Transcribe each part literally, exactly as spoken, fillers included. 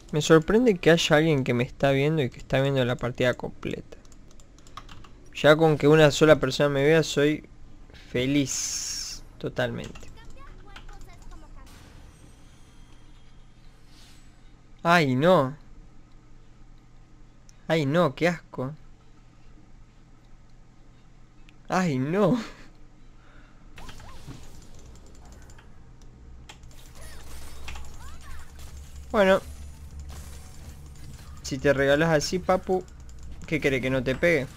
Me sorprende que haya alguien que me está viendo y que está viendo la partida completa. Ya con que una sola persona me vea soy feliz. Totalmente. Ay, no. Ay, no, qué asco. Ay, no. Bueno. Si te regalas así, papu, ¿qué quiere que no te pegue?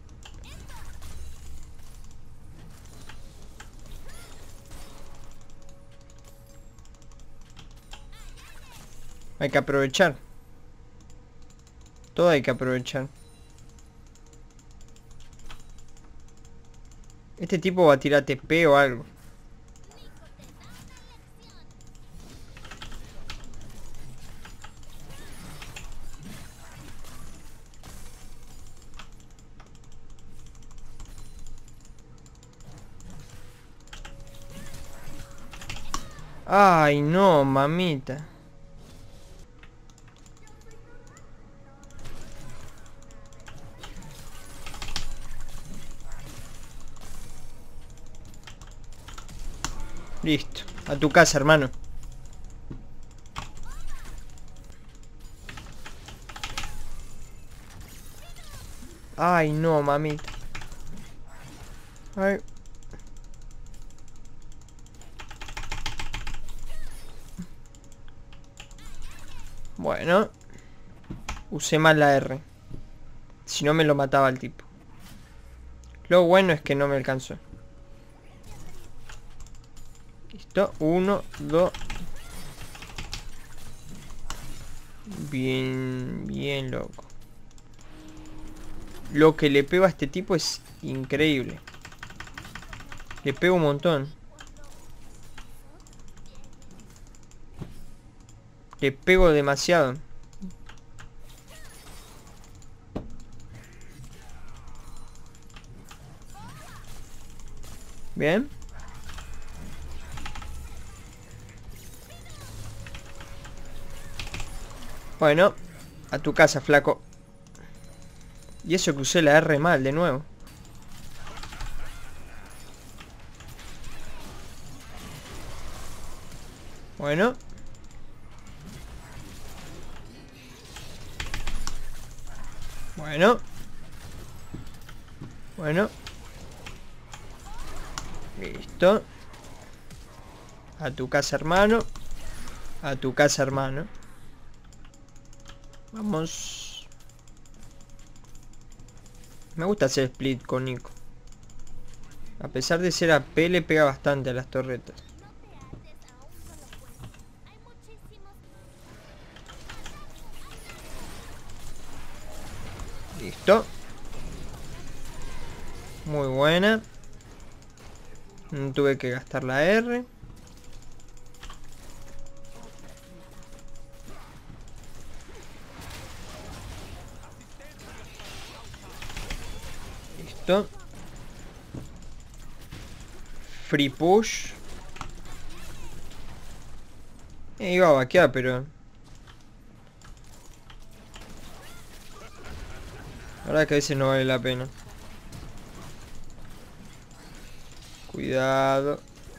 Hay que aprovechar. Todo hay que aprovechar. Este tipo va a tirar T P o algo. Ay, no, mamita. Listo. A tu casa, hermano. Ay, no, mamita. Ay. Bueno. Usé mal la R. Si no me lo mataba el tipo. Lo bueno es que no me alcanzó. Listo. Uno, dos. Bien, bien loco. Lo que le pego a este tipo es increíble. Le pego un montón. Le pego demasiado. Bien. Bueno. A tu casa, flaco. Y eso que usé la R mal de nuevo. Bueno. Bueno. Bueno. Listo. A tu casa, hermano. A tu casa, hermano. Vamos. Me gusta hacer split con Nico. A pesar de ser A P, le pega bastante a las torretas. Listo. Muy buena. No tuve que gastar la R. Listo. Free push. Eh, iba a vaquear, pero... la verdad que a veces no vale la pena. Cuidado.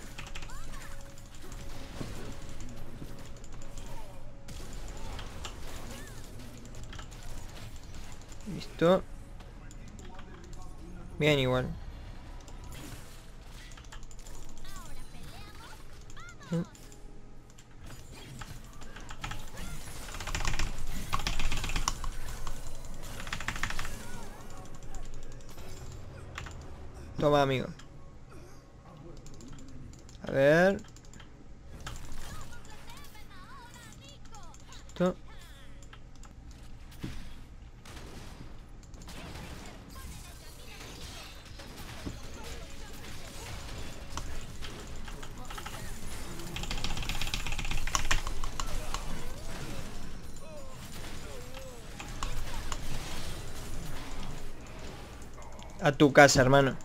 Listo. Bien igual. Toma, amigo. A ver. Listo. A tu casa, hermano.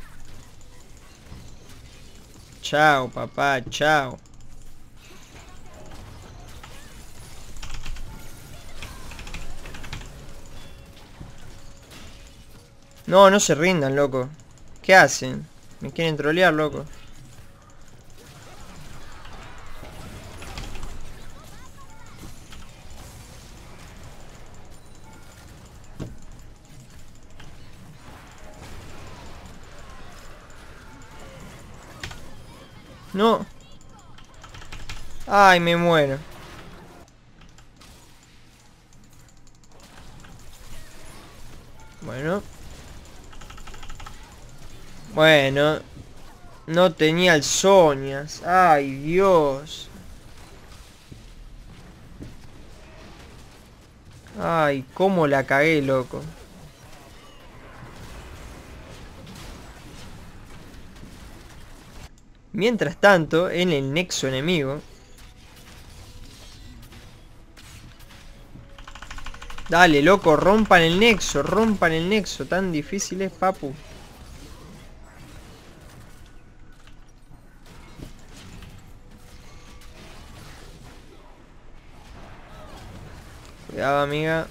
Chao, papá, chao. No, no se rindan, loco. ¿Qué hacen? Me quieren trolear, loco. No. Ay, me muero. Bueno. Bueno. No tenía el Sonias. Ay, Dios. Ay, cómo la cagué, loco. Mientras tanto, en el nexo enemigo. Dale, loco, rompan el nexo, rompan el nexo. Tan difícil es, papu. Cuidado, amiga.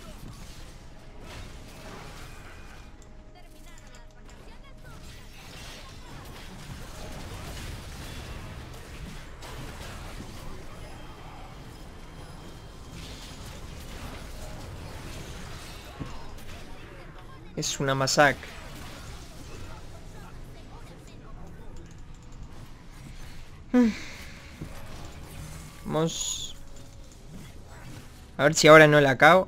Es una masacre. Vamos. A ver si ahora no la cago.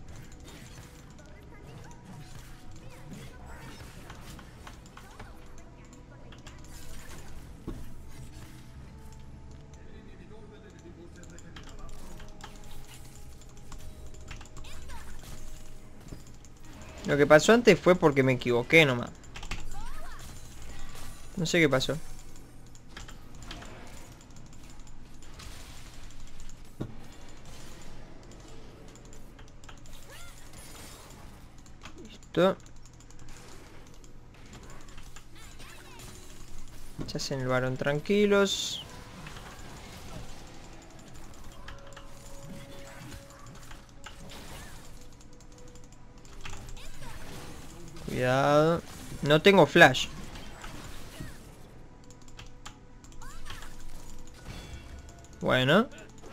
Lo que pasó antes fue porque me equivoqué nomás. No sé qué pasó. Listo. Se hacen el varón tranquilos. Cuidado. No tengo flash. Bueno.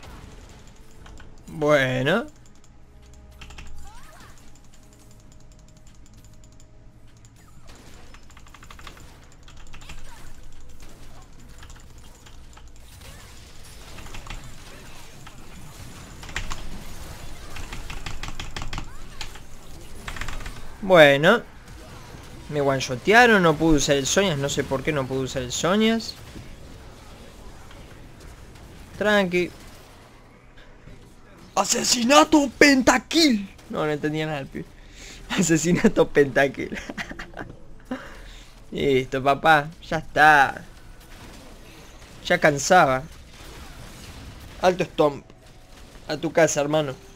Bueno. Bueno. Me one-shotearon, no pude usar el Sonias, no sé por qué no pude usar el Sonias. Tranqui. ¡Asesinato pentakill! No, no entendía nada, pibe. Asesinato pentakill. Listo, papá, ya está. Ya cansaba. Alto stomp. A tu casa, hermano.